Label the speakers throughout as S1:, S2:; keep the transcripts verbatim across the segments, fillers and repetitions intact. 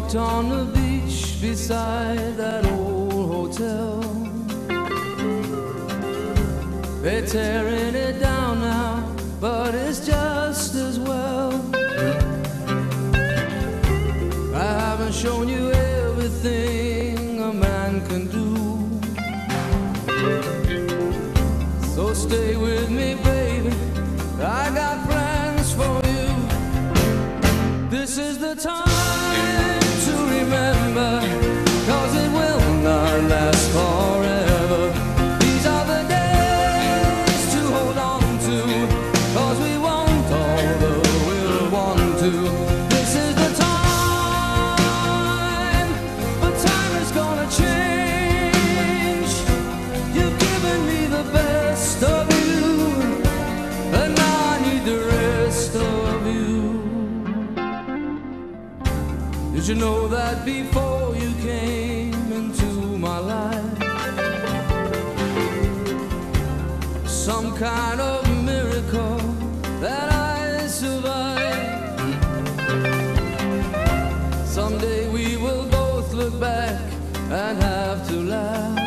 S1: walked on the beach beside that old hotel. They're tearing it down now, but it's just as well. I haven't shown you everything a man can do, so stay with me, baby, I got plans for you. This is the time to remember, cause it will not last forever. These are the days to hold on to, cause we want all the we'll want to. This is the time, but time is gonna change. You've given me the best of you, and now I need the rest of you. Did you know that before you came into my life, some kind of miracle that I survived? Someday we will both look back and have to laugh.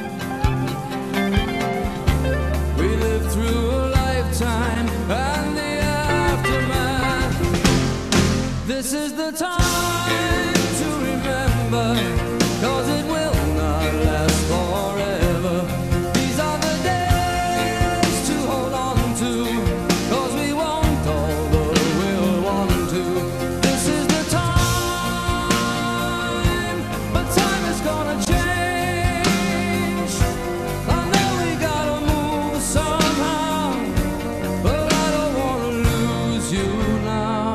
S1: We lived through a lifetime and the aftermath. This is the time to remember, cause it will not last forever. These are the days to hold on to, cause we want all the we'll want to. This is the time, but time is gonna change. I know we gotta move somehow, but I don't wanna lose you now.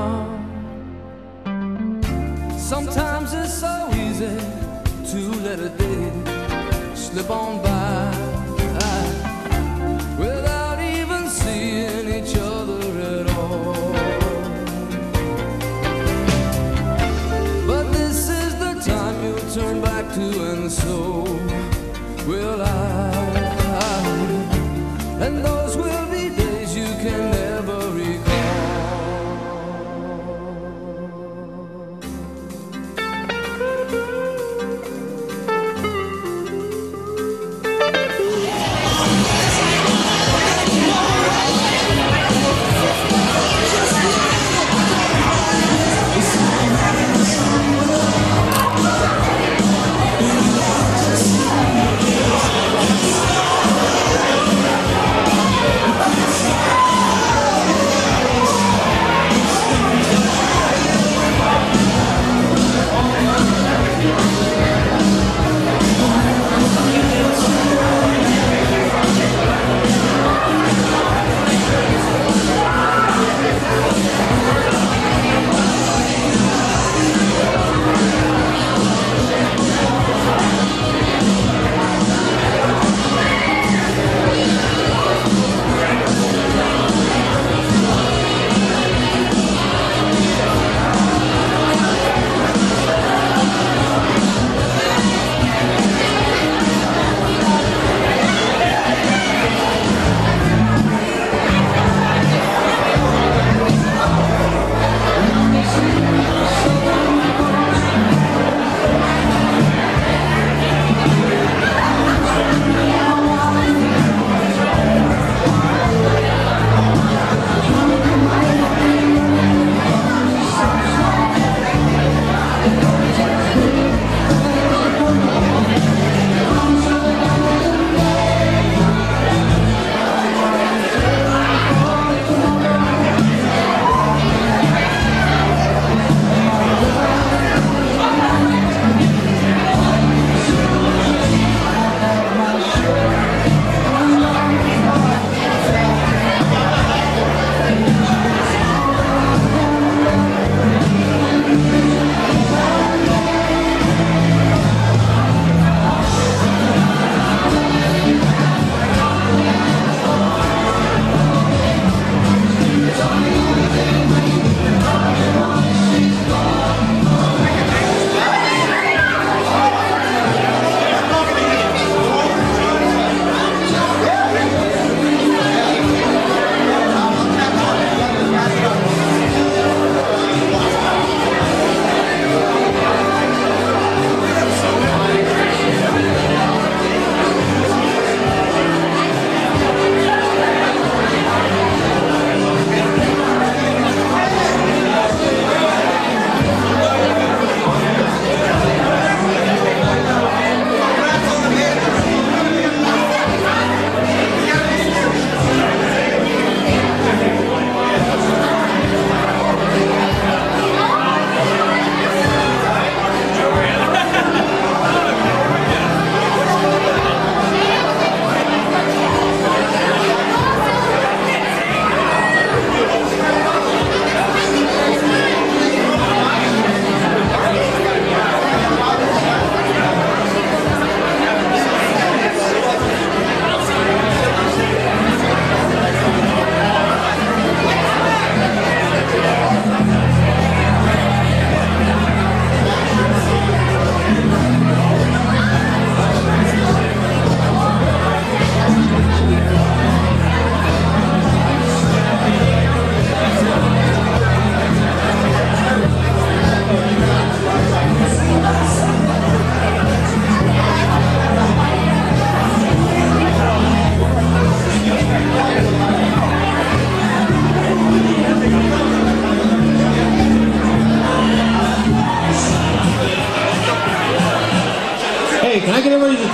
S1: Sometimes it's so easy to let a day slip on by without even seeing each other at all. But this is the time you'll turn back to, and so will I. And those will be days you can never recall.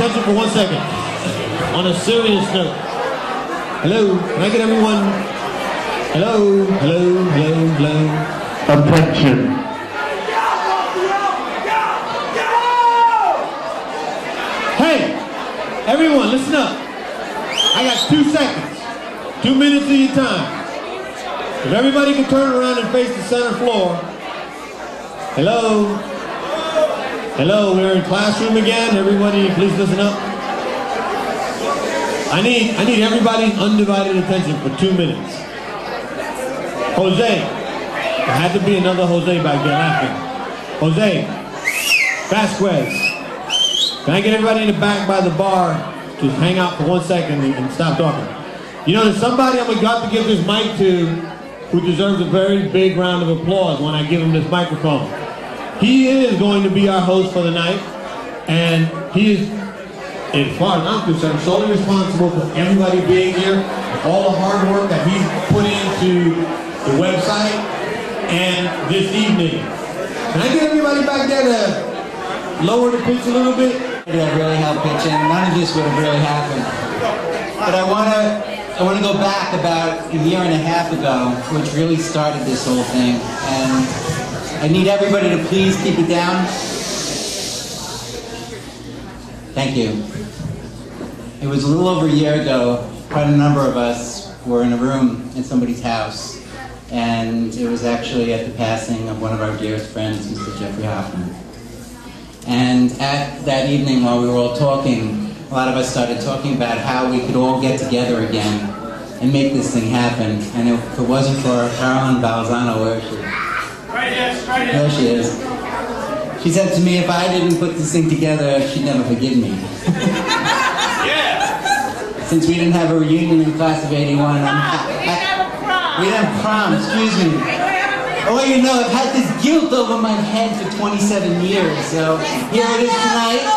S2: attention for one second. On a serious note. Hello, can I get everyone? Hello, hello, hello, hello. Attention. Hey, everyone, listen up. I got two seconds. Two minutes of your time. If everybody can turn around and face the center floor. Hello? Hello, we're in classroom again. Everybody, please listen up. I need, I need everybody's undivided attention for two minutes. Jose. There had to be another Jose back there laughing. Jose. Vasquez. Can I get everybody in the back by the bar to hang out for one second and stop talking? You know, there's somebody I'm about to give this mic to who deserves a very big round of applause when I give him this microphone. He is going to be our host for the night, and he is, as far as I'm concerned, solely responsible for everybody being here, all the hard work that he's put into the website and this evening. Can I get everybody back there to lower the pitch a little bit?
S3: That really helped pitch in. None of this would have really happened. But I want to I want to go back about a year and a half ago, which really started this whole thing. And I need everybody to please keep it down. Thank you. It was a little over a year ago, quite a number of us were in a room in somebody's house. And it was actually at the passing of one of our dearest friends, Mister Jeffrey Hoffman. And at that evening, while we were all talking, a lot of us started talking about how we could all get together again and make this thing happen. And if it wasn't for Carolyn Balzano, where is she?
S4: Right here, right here.
S3: There she is. She said to me, if I didn't put this thing together, she'd never forgive me.
S4: Yeah.
S3: Since we didn't have a reunion in class of eighty-one, I'm
S4: Prom. We didn't have a prom.
S3: We didn't have prom, excuse me. Oh, well, you know, I've had this guilt over my head for twenty-seven years, so here it is tonight.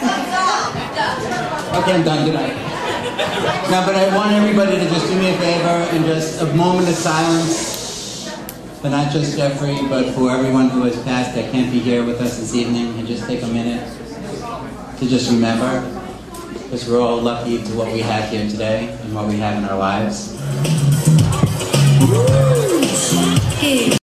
S3: Okay, I'm done. Good night. No, but I want everybody to just do me a favor and just a moment of silence for not just Jeffrey, but for everyone who has passed that can't be here with us this evening, and just take a minute to just remember, because we're all lucky to what we have here today and what we have in our lives.